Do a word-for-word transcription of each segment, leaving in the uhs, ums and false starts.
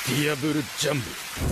Diable Jump.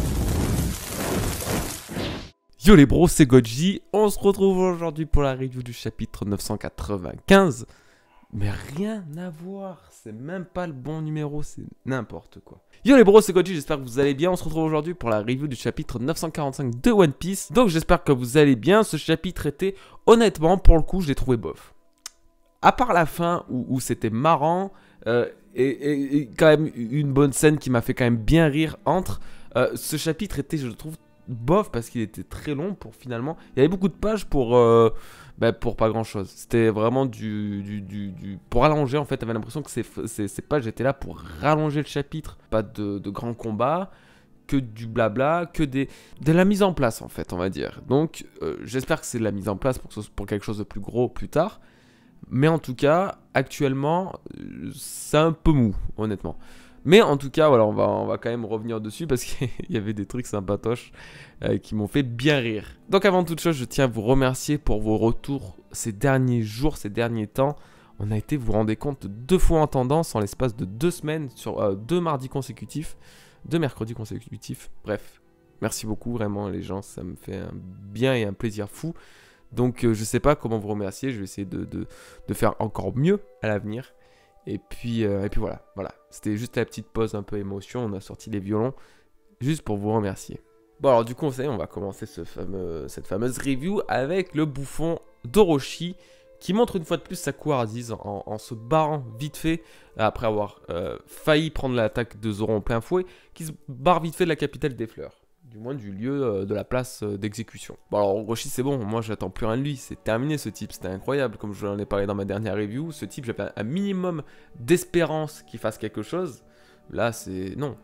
Yo les bros, c'est Godji, on se retrouve aujourd'hui pour la review du chapitre neuf cent quatre-vingt-quinze. Mais rien à voir, c'est même pas le bon numéro, c'est n'importe quoi. Yo les bros, c'est Godji, j'espère que vous allez bien. On se retrouve aujourd'hui pour la review du chapitre neuf cent quarante-cinq de One Piece. Donc j'espère que vous allez bien. Ce chapitre était, honnêtement, pour le coup, je l'ai trouvé bof. À part la fin où, où c'était marrant, euh, et, et, et quand même une bonne scène qui m'a fait quand même bien rire entre, euh, ce chapitre était, je le trouve, bof parce qu'il était très long pour finalement... Il y avait beaucoup de pages pour, euh, bah, pour pas grand chose. C'était vraiment du, du, du, du... Pour rallonger en fait, t'avais l'impression que ces, ces, ces pages étaient là pour rallonger le chapitre. Pas de, de grands combats, que du blabla, que des, de la mise en place en fait, on va dire. Donc euh, j'espère que c'est de la mise en place pour, que ce, pour quelque chose de plus gros plus tard. Mais en tout cas, actuellement, c'est un peu mou, honnêtement. Mais en tout cas, voilà, on va, on va quand même revenir dessus parce qu'il y avait des trucs sympatoches euh, qui m'ont fait bien rire. Donc avant toute chose, je tiens à vous remercier pour vos retours ces derniers jours, ces derniers temps. On a été, vous vous rendez compte, deux fois en tendance en l'espace de deux semaines, sur euh, deux mardis consécutifs, deux mercredis consécutifs. Bref, merci beaucoup, vraiment les gens, ça me fait un bien et un plaisir fou. Donc euh, je sais pas comment vous remercier, je vais essayer de, de, de faire encore mieux à l'avenir. Et puis, euh, et puis voilà, voilà. C'était juste la petite pause un peu émotion, on a sorti les violons, juste pour vous remercier. Bon alors du coup, vous savez, on va commencer ce fameux, cette fameuse review avec le bouffon d'Orochi, qui montre une fois de plus sa couardise en, en se barrant vite fait, après avoir euh, failli prendre l'attaque de Zoro en plein fouet, qui se barre vite fait de la capitale des fleurs. Du moins du lieu euh, de la place euh, d'exécution. Bon alors Orochi c'est bon, moi j'attends plus rien de lui, c'est terminé ce type, c'était incroyable, comme je l'en ai parlé dans ma dernière review, ce type j'avais un minimum d'espérance qu'il fasse quelque chose, là c'est... non,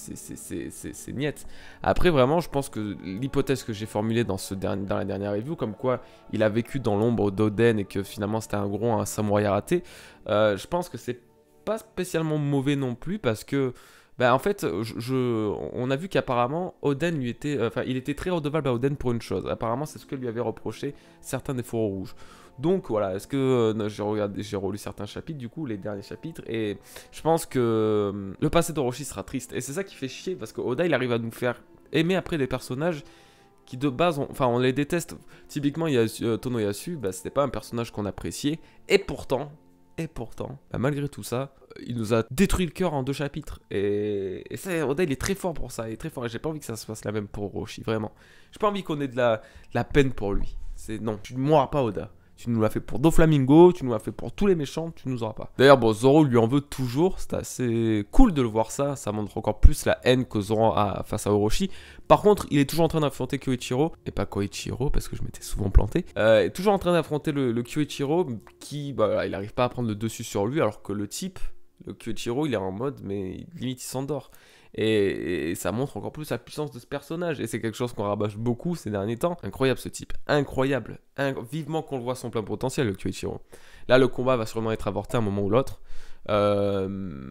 c'est niette. Après vraiment je pense que l'hypothèse que j'ai formulée dans, ce dernier, dans la dernière review, comme quoi il a vécu dans l'ombre d'Oden et que finalement c'était un gros un samouraï raté, euh, je pense que c'est pas spécialement mauvais non plus parce que bah en fait, je, je, on a vu qu'apparemment Oden lui était, enfin euh, il était très redevable à Oden pour une chose. Apparemment, c'est ce que lui avait reproché certains des fourreaux rouges. Donc voilà, est-ce que euh, j'ai regardé, j'ai relu certains chapitres du coup, les derniers chapitres, et je pense que euh, le passé d'Orochi sera triste. Et c'est ça qui fait chier parce que Oda il arrive à nous faire aimer après des personnages qui de base, on, enfin on les déteste. Typiquement, Yasu, euh, Tonoyasu, bah, c'était pas un personnage qu'on appréciait, et pourtant. Et pourtant, bah malgré tout ça, il nous a détruit le cœur en deux chapitres. Et, et ça, Oda, il est très fort pour ça. Il est très fort. Et j'ai pas envie que ça se fasse la même pour Orochi, vraiment. J'ai pas envie qu'on ait de la, de la peine pour lui. C'est non, tu ne mourras pas, Oda. Tu nous l'as fait pour Doflamingo, tu nous l'as fait pour tous les méchants, tu nous auras pas. D'ailleurs, bon, Zoro lui en veut toujours. C'est assez cool de le voir ça. Ça montre encore plus la haine que Zoro a face à Orochi. Par contre, il est toujours en train d'affronter Kyoichiro. Et pas Koichiro, parce que je m'étais souvent planté. Euh, est toujours en train d'affronter le, le Kyoichiro qui, bah, il n'arrive pas à prendre le dessus sur lui, alors que le type, le Kyoichiro, il est en mode, mais limite il s'endort. Et, et ça montre encore plus la puissance de ce personnage. Et c'est quelque chose qu'on rabâche beaucoup ces derniers temps. Incroyable ce type. Incroyable. Inc vivement qu'on le voit à son plein potentiel, le Kyoichiro. Là, le combat va sûrement être avorté à un moment ou l'autre. Euh...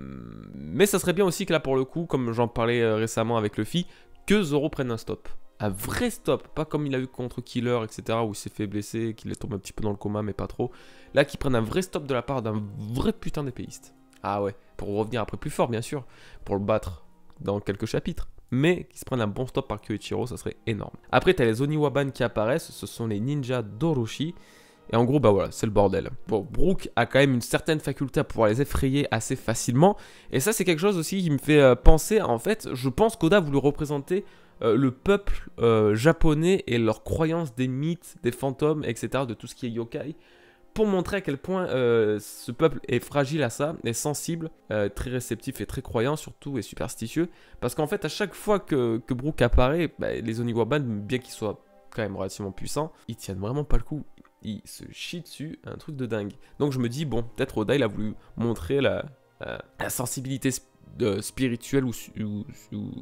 Mais ça serait bien aussi que là, pour le coup, comme j'en parlais euh, récemment avec Luffy, que Zoro prenne un stop. Un vrai stop. Pas comme il a eu contre Killer, et cetera, où il s'est fait blesser, qu'il est tombé un petit peu dans le coma, mais pas trop. Là, qu'il prenne un vrai stop de la part d'un vrai putain d'épéiste. Ah ouais. Pour revenir après plus fort, bien sûr. Pour le battre dans quelques chapitres, mais qui se prennent un bon stop par Kyoichiro, ça serait énorme. Après, t'as les Oniwaban qui apparaissent, ce sont les ninjas d'Orochi, et en gros, bah voilà, c'est le bordel. Bon, Brook a quand même une certaine faculté à pouvoir les effrayer assez facilement, et ça, c'est quelque chose aussi qui me fait euh, penser, en fait, je pense qu'Oda voulait représenter euh, le peuple euh, japonais et leurs croyances des mythes, des fantômes, et cetera, de tout ce qui est yokai, pour montrer à quel point euh, ce peuple est fragile à ça, est sensible, euh, très réceptif et très croyant surtout, et superstitieux. Parce qu'en fait, à chaque fois que, que Brook apparaît, bah, les Oniwaban, bien qu'ils soient quand même relativement puissants, ils tiennent vraiment pas le coup. Ils se chient dessus, un truc de dingue. Donc je me dis, bon, peut-être Oda, il a voulu montrer la, la, la sensibilité sp euh, spirituelle ou, ou, ou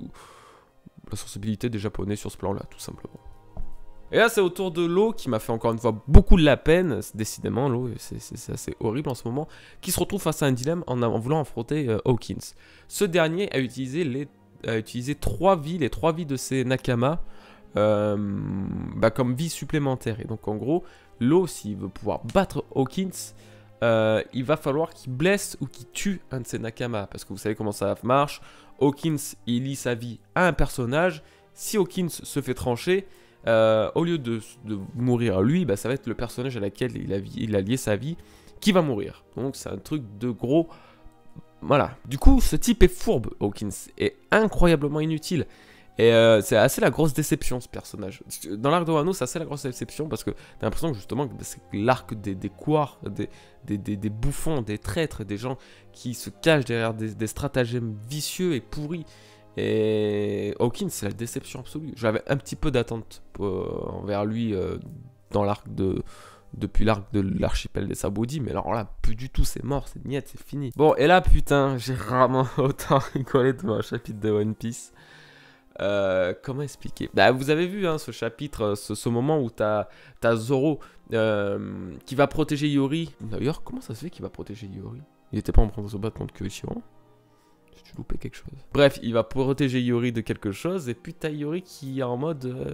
la sensibilité des Japonais sur ce plan-là, tout simplement. Et là, c'est au tour de Law qui m'a fait encore une fois beaucoup de la peine. Décidément, Law, c'est assez horrible en ce moment. Qui se retrouve face à un dilemme en, en voulant affronter euh, Hawkins. Ce dernier a utilisé, les, a utilisé trois vies, les trois vies de ses Nakama, euh, bah, comme vie supplémentaire. Et donc, en gros, Law, s'il veut pouvoir battre Hawkins, euh, il va falloir qu'il blesse ou qu'il tue un de ses Nakama. Parce que vous savez comment ça marche. Hawkins, il lie sa vie à un personnage. Si Hawkins se fait trancher, euh, au lieu de, de mourir lui, bah, ça va être le personnage à laquelle il a, il a lié sa vie qui va mourir. Donc c'est un truc de gros... Voilà. Du coup, ce type est fourbe, Hawkins, est incroyablement inutile. Et euh, c'est assez la grosse déception, ce personnage. Dans l'arc de Wano, c'est assez la grosse déception parce que t'as l'impression que justement, bah, c'est l'arc des, des couards, des, des, des, des bouffons, des traîtres, des gens qui se cachent derrière des, des stratagèmes vicieux et pourris. Et Hawkins, c'est la déception absolue. J'avais un petit peu d'attente euh, envers lui euh, dans l'arc de... depuis l'arc de l'archipel des Sabaody, mais alors là, plus du tout, c'est mort, c'est niette, c'est fini. Bon, et là, putain, j'ai rarement autant rigolé devant un chapitre de One Piece. Euh, comment expliquer? Bah, vous avez vu hein, ce chapitre, ce, ce moment où t'as as Zoro euh, qui va protéger Yori. D'ailleurs, comment ça se fait qu'il va protéger Yori? Il était pas en train de se battre contre Kyoichiro? J'ai loupé quelque chose. Bref, il va protéger Yori de quelque chose, et puis t'as Yori qui est en mode... Euh...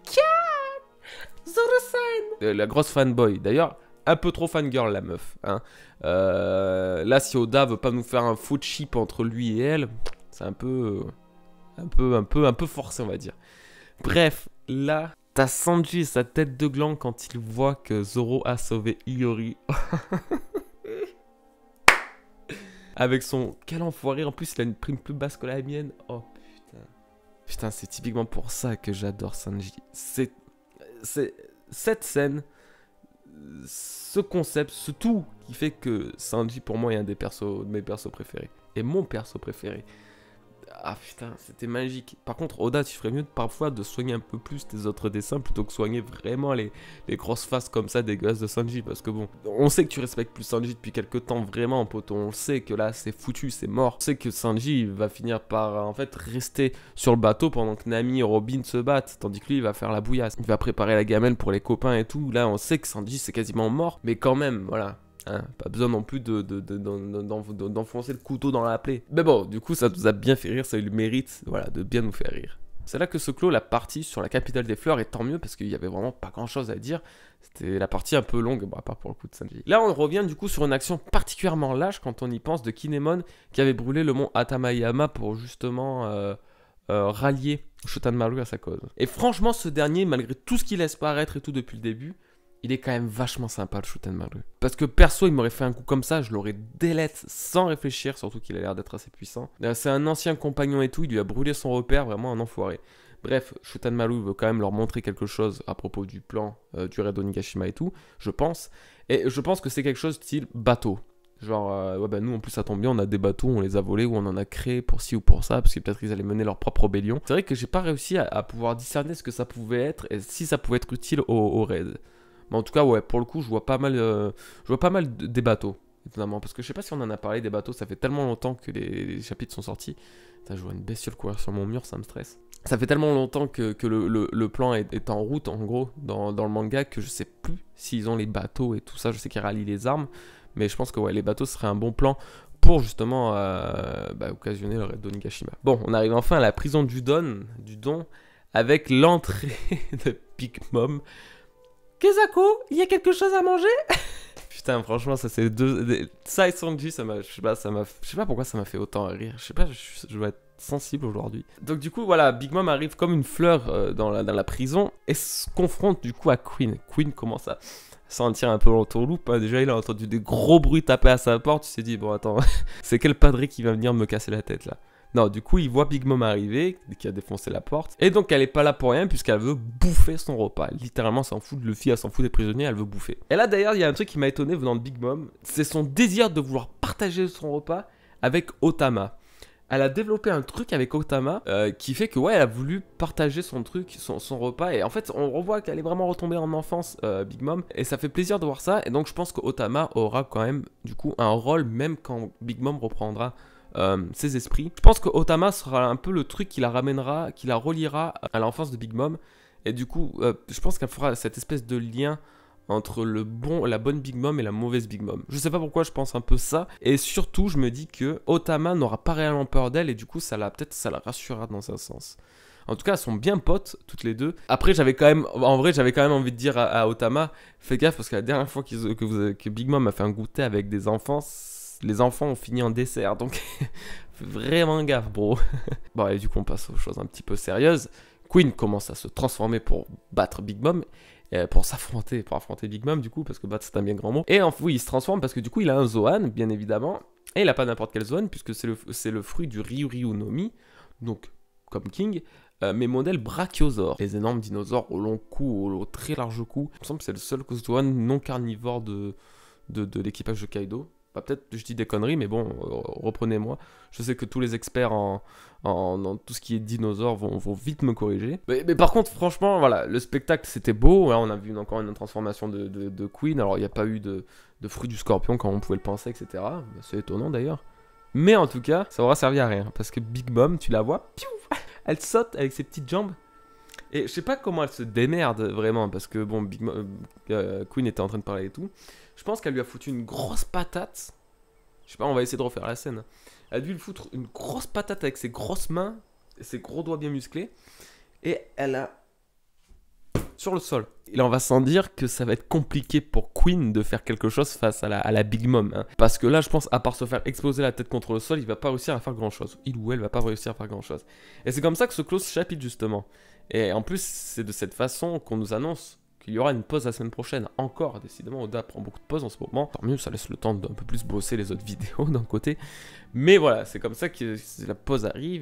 Zoro-san euh, La grosse fanboy. D'ailleurs, un peu trop fangirl la meuf. Hein. Euh, là, si Oda veut pas nous faire un faux chip entre lui et elle, c'est un peu... Euh... Un peu, un peu, un peu forcé, on va dire. Bref, là, t'as Sanji et sa tête de gland quand il voit que Zoro a sauvé Iori. Avec son... Quel enfoiré, en plus, il a une prime plus basse que la mienne. Oh, putain. Putain, c'est typiquement pour ça que j'adore Sanji. C'est... C'est... Cette scène... Ce concept, ce tout qui fait que Sanji, pour moi, est un des persos, de mes persos préférés. Et mon perso préféré. Ah putain, c'était magique. Par contre, Oda, tu ferais mieux de, parfois de soigner un peu plus tes autres dessins plutôt que soigner vraiment les, les grosses faces comme ça dégueulasses de Sanji. Parce que bon, on sait que tu respectes plus Sanji depuis quelques temps, vraiment, poto. On sait que là, c'est foutu, c'est mort. On sait que Sanji va finir par, en fait, rester sur le bateau pendant que Nami et Robin se battent. Tandis que lui, il va faire la bouillasse. Il va préparer la gamelle pour les copains et tout. Là, on sait que Sanji, c'est quasiment mort. Mais quand même, voilà. Hein, pas besoin non plus de, de, de, de, de, d'enfoncer le couteau dans la plaie. Mais bon, du coup, ça nous a bien fait rire, ça a eu le mérite voilà, de bien nous faire rire. C'est là que se clôt la partie sur la capitale des fleurs, et tant mieux, parce qu'il y avait vraiment pas grand chose à dire. C'était la partie un peu longue, bon, à part pour le coup de Sanji. Là, on revient du coup sur une action particulièrement lâche quand on y pense de Kinemon, qui avait brûlé le mont Atamayama pour justement euh, euh, rallier Shotanmaru à sa cause. Et franchement, ce dernier, malgré tout ce qu'il laisse paraître et tout depuis le début, il est quand même vachement sympa le Shotanmaru. Parce que perso, il m'aurait fait un coup comme ça, je l'aurais délette sans réfléchir, surtout qu'il a l'air d'être assez puissant. C'est un ancien compagnon et tout, il lui a brûlé son repère, vraiment un enfoiré. Bref, Shotanmaru veut quand même leur montrer quelque chose à propos du plan euh, du raid Onigashima et tout, je pense. Et je pense que c'est quelque chose style bateau. Genre, euh, ouais bah nous en plus ça tombe bien, on a des bateaux, on les a volés ou on en a créé pour ci ou pour ça, parce que peut-être qu'ils allaient mener leur propre rébellion. C'est vrai que j'ai pas réussi à, à pouvoir discerner ce que ça pouvait être et si ça pouvait être utile au, au raid. Mais en tout cas, ouais, pour le coup, je vois pas mal, euh, je vois pas mal de, des bateaux, étonnamment. Parce que je sais pas si on en a parlé des bateaux, ça fait tellement longtemps que les, les chapitres sont sortis. Putain, je vois une bestiole courir sur mon mur, ça me stresse. Ça fait tellement longtemps que, que le, le, le plan est, est en route, en gros, dans, dans le manga, que je sais plus s'ils ont les bateaux et tout ça. Je sais qu'ils rallient les armes, mais je pense que ouais, les bateaux seraient un bon plan pour justement euh, bah, occasionner le raid d'Onigashima. Bon, on arrive enfin à la prison du Don, du Don avec l'entrée de Big Mom. Kezako, il y a quelque chose à manger? Putain, franchement, ça c'est deux... Ça et Sanji, ça m'a... Je sais pas, ça m'a... Je sais pas pourquoi ça m'a fait autant rire. Je sais pas, je, je dois être sensible aujourd'hui. Donc du coup, voilà, Big Mom arrive comme une fleur euh, dans, la, dans la prison et se confronte du coup à Queen. Queen commence à sentir un peu l'entourloupe. Hein. Déjà, il a entendu des gros bruits taper à sa porte. Il s'est dit, bon, attends, c'est quel padré qui va venir me casser la tête, là? Non, du coup, il voit Big Mom arriver, qui a défoncé la porte. Et donc, elle est pas là pour rien, puisqu'elle veut bouffer son repas. Littéralement, s'en fout de Luffy, elle s'en fout des prisonniers, elle veut bouffer. Et là, d'ailleurs, il y a un truc qui m'a étonné venant de Big Mom. C'est son désir de vouloir partager son repas avec Otama. Elle a développé un truc avec Otama euh, qui fait que, ouais, elle a voulu partager son truc, son, son repas. Et en fait, on revoit qu'elle est vraiment retombée en enfance, euh, Big Mom. Et ça fait plaisir de voir ça. Et donc, je pense qu'Otama aura quand même, du coup, un rôle, même quand Big Mom reprendra Euh, ses esprits. Je pense que Otama sera un peu le truc qui la ramènera, qui la reliera à l'enfance de Big Mom. Et du coup, euh, je pense qu'elle fera cette espèce de lien entre le bon, la bonne Big Mom et la mauvaise Big Mom. Je sais pas pourquoi je pense un peu ça. Et surtout, je me dis que Otama n'aura pas réellement peur d'elle et du coup, ça la peut-être ça la rassurera dans un sens. En tout cas, elles sont bien potes, toutes les deux. Après, j'avais quand même, en vrai, j'avais quand même envie de dire à, à Otama, fais gaffe, parce que la dernière fois qu'ils- que, vous- que Big Mom a fait un goûter avec des enfants, les enfants ont fini en dessert, donc fais vraiment gaffe, bro. Bon, et du coup, on passe aux choses un petit peu sérieuses. Queen commence à se transformer pour battre Big Mom, euh, pour s'affronter, pour affronter Big Mom, du coup, parce que battre, c'est un bien grand mot. Et enfin, oui, il se transforme parce que du coup, il a un Zoan, bien évidemment, et il a pas n'importe quel Zoan, puisque c'est le, c'est le fruit du Ryuryu no Mi, donc, comme King, euh, mais modèle Brachiosaure. Les énormes dinosaures au long cou, au très large cou. Il me semble que c'est le seul Zoan non carnivore de, de, de l'équipage de Kaido. Bah, peut-être je dis des conneries, mais bon, euh, reprenez-moi. Je sais que tous les experts en, en, en tout ce qui est dinosaures vont, vont vite me corriger. Mais, mais par contre, franchement, voilà, le spectacle c'était beau. Là, on a vu une, encore une transformation de, de, de Queen. Alors, il n'y a pas eu de, de fruit du scorpion comme on pouvait le penser, et cetera. C'est étonnant d'ailleurs. Mais en tout cas, ça aura servi à rien. Parce que Big Mom, tu la vois, piou, elle saute avec ses petites jambes. Et je sais pas comment elle se démerde vraiment. Parce que bon, Big Mom, euh, Queen était en train de parler et tout. Je pense qu'elle lui a foutu une grosse patate. Je sais pas, on va essayer de refaire la scène. Elle a dû lui foutre une grosse patate avec ses grosses mains, et ses gros doigts bien musclés. Et elle a... sur le sol. Et là, on va sans dire que ça va être compliqué pour Queen de faire quelque chose face à la, à la Big Mom. Hein. Parce que là, je pense, à part se faire exploser la tête contre le sol, il va pas réussir à faire grand chose. Il ou elle va pas réussir à faire grand chose. Et c'est comme ça que se close ce chapitre, justement. Et en plus, c'est de cette façon qu'on nous annonce qu'il y aura une pause la semaine prochaine. Encore, décidément, Oda prend beaucoup de pauses en ce moment. Tant mieux, ça laisse le temps d'un peu plus bosser les autres vidéos d'un côté. Mais voilà, c'est comme ça que la pause arrive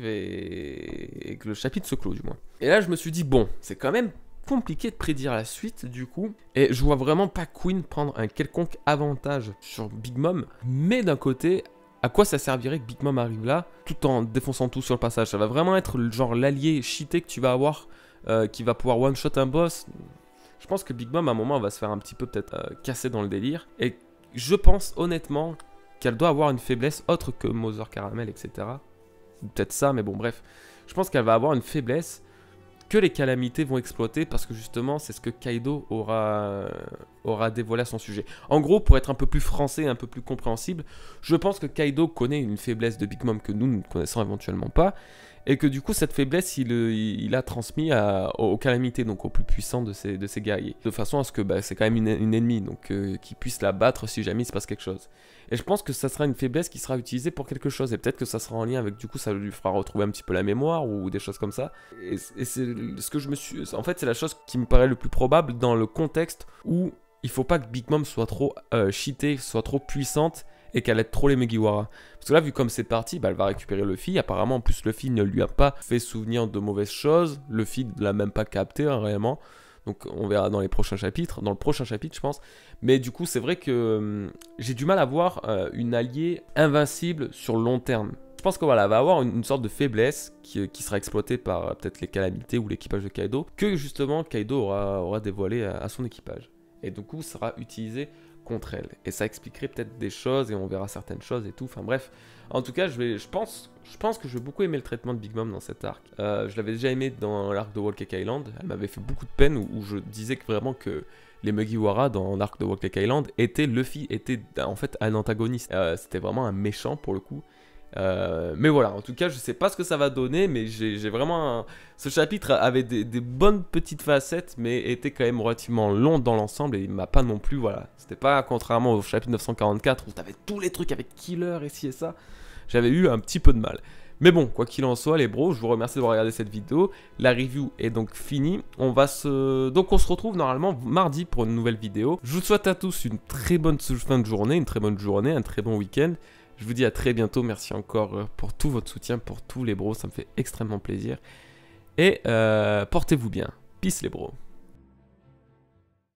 et... et que le chapitre se clôt, du moins. Et là, je me suis dit, bon, c'est quand même compliqué de prédire la suite, du coup. Et je vois vraiment pas Queen prendre un quelconque avantage sur Big Mom. Mais d'un côté... à quoi ça servirait que Big Mom arrive là, tout en défonçant tout sur le passage? Ça va vraiment être le genre l'allié cheaté que tu vas avoir, euh, qui va pouvoir one-shot un boss. Je pense que Big Mom, à un moment, va se faire un petit peu peut-être euh, casser dans le délire. Et je pense honnêtement qu'elle doit avoir une faiblesse autre que Mother Caramel, et cetera. Peut-être ça, mais bon, bref. Je pense qu'elle va avoir une faiblesse que les calamités vont exploiter parce que justement, c'est ce que Kaido aura, aura dévoilé à son sujet. En gros, pour être un peu plus français, un peu plus compréhensible, je pense que Kaido connaît une faiblesse de Big Mom que nous ne connaissons éventuellement pas. Et que du coup, cette faiblesse, il, il a transmis à, aux calamités, donc aux plus puissants de ses, de ses guerriers. De façon à ce que bah, c'est quand même une, une ennemie, donc euh, qu'il puisse la battre si jamais il se passe quelque chose. Et je pense que ça sera une faiblesse qui sera utilisée pour quelque chose. Et peut-être que ça sera en lien avec, du coup, ça lui fera retrouver un petit peu la mémoire ou des choses comme ça. Et, et c'est ce que je me suis... En fait, c'est la chose qui me paraît le plus probable dans le contexte où il faut pas que Big Mom soit trop euh, cheatée, soit trop puissante et qu'elle aide trop les Mugiwara. Parce que là, vu comme c'est parti, bah, elle va récupérer Luffy. Apparemment, en plus, Luffy ne lui a pas fait souvenir de mauvaises choses. Luffy ne l'a même pas capté, hein, réellement. Donc, on verra dans les prochains chapitres. Dans le prochain chapitre, je pense. Mais du coup, c'est vrai que hum, j'ai du mal à voir euh, une alliée invincible sur le long terme. Je pense que voilà, elle va avoir une, une sorte de faiblesse qui, qui sera exploitée par euh, peut-être les calamités ou l'équipage de Kaido, que justement Kaido aura, aura dévoilé à, à son équipage. Et du coup, sera utilisé contre elle. Et ça expliquerait peut-être des choses et on verra certaines choses et tout. Enfin bref, en tout cas, je, vais, je, pense, je pense que je vais beaucoup aimer le traitement de Big Mom dans cet arc. Euh, je l'avais déjà aimé dans l'arc de Whole Cake Island. Elle m'avait fait beaucoup de peine où, où je disais que vraiment que les Mugiwara dans l'arc de Whole Cake Island étaient, Luffy était en fait un antagoniste. Euh, C'était vraiment un méchant pour le coup. Euh, mais voilà, en tout cas, je sais pas ce que ça va donner, mais j'ai vraiment... Un... Ce chapitre avait des, des bonnes petites facettes, mais était quand même relativement long dans l'ensemble, et il m'a pas non plus, voilà. C'était pas, contrairement au chapitre neuf cent quarante-quatre, où t'avais tous les trucs avec Killer et ci et ça, j'avais eu un petit peu de mal. Mais bon, quoi qu'il en soit, les bros, je vous remercie d'avoir regardé cette vidéo. La review est donc finie. On va se... Donc on se retrouve normalement mardi pour une nouvelle vidéo. Je vous souhaite à tous une très bonne fin de journée, une très bonne journée, un très bon week-end. Je vous dis à très bientôt, merci encore pour tout votre soutien, pour tous les bros, ça me fait extrêmement plaisir. Et euh, portez-vous bien. Peace les bros.